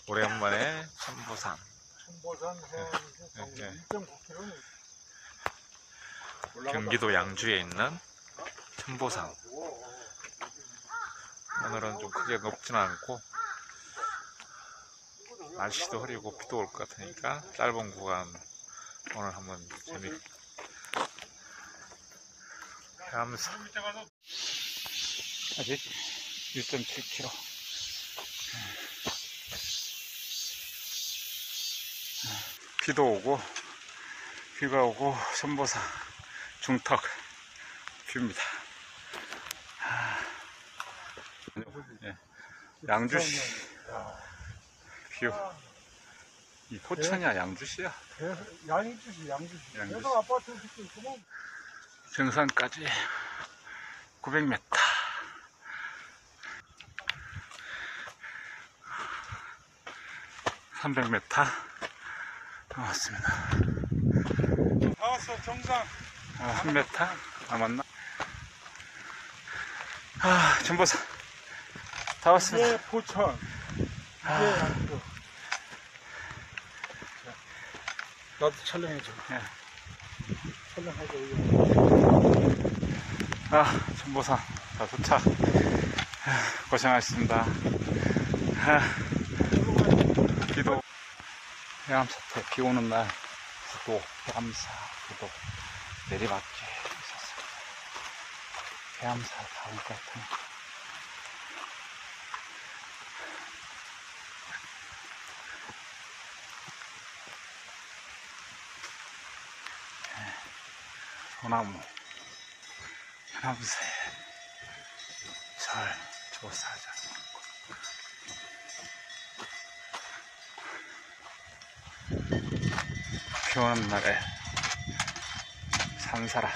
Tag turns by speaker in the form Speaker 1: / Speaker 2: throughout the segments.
Speaker 1: 오랜만에 천보산.
Speaker 2: 천보산 해안에서
Speaker 1: 네.
Speaker 2: 1.9km
Speaker 1: 경기도 양주에 있는 천보산. 오늘은 좀 크게 높지는 않고 날씨도 흐리고 비도 올 것 같으니까 짧은 구간 오늘 한번 재밌게 해가면서 아직 1.7km. 비도 오고 비가 오고 천보산 중턱 뷰입니다. 예, 양주시 뷰. 이 포천이야 양주시야.
Speaker 2: 양주시. 그래서 아파트 짓고 있구만.
Speaker 1: 정상까지 900m. (300m) 남았습니다.
Speaker 2: 다 왔어 정상.
Speaker 1: 1m 남았나? 천보산 다 왔습니다.
Speaker 2: 이게 포천, 이게 양주. 나도 촬영해줘.
Speaker 1: 예.
Speaker 2: 촬영하자.
Speaker 1: 천보산 다 도착. 고생하셨습니다. 비도 해암사태 비 오는 날 구도 해암사 구도 내리막길 있었습니다. 해암사 다 올 것 같으니까 소나무 해남새 절 조사하지 않고 비 오는 날에 산사라.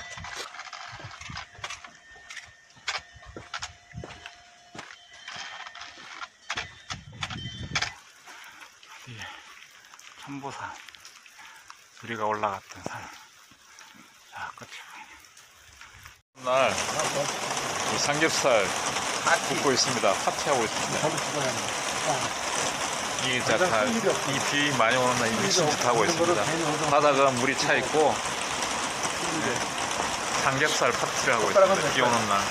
Speaker 1: 어디에 천보산 우리가 올라갔던 산. 자, 끝이 보이네. 날 이 삼겹살 굽고 있습니다. 파티하고 있습니다. 이 비 많이 오는 날 미친 짓 하고 있습니다. 바다가 물이 차 있고 삼겹살 파티를 하고 있습니다. 비 오는 날.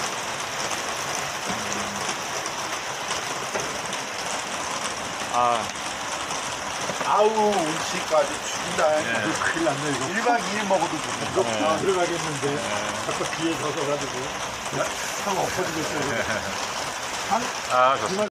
Speaker 3: 아우 음식까지 죽인다.
Speaker 1: 예.
Speaker 2: 큰일 났네 이거.
Speaker 3: 1박 2일 먹어도 좋다.
Speaker 2: 다 들어가겠는데 자꾸 비에 젖어가지고 형 엎어지겠어요.
Speaker 1: 좋습니다.